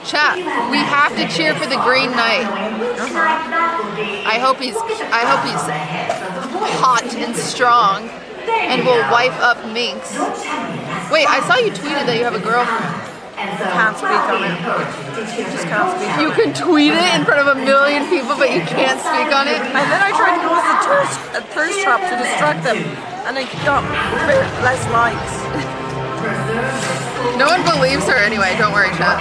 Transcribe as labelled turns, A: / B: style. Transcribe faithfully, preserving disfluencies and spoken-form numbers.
A: Chat, we have to cheer for the Green Knight. Uh-huh. I hope he's I hope he's hot and strong and will wife up Minx. Wait, I saw you tweeted that you have a girlfriend.
B: Can't speak on it. Just can't speak on
A: You
B: it.
A: can tweet it in front of a million people, but you can't speak on it?
B: And then I tried to post a thirst, a thirst trap to distract them, and I got less likes.
A: No one believes her anyway, don't worry, chat.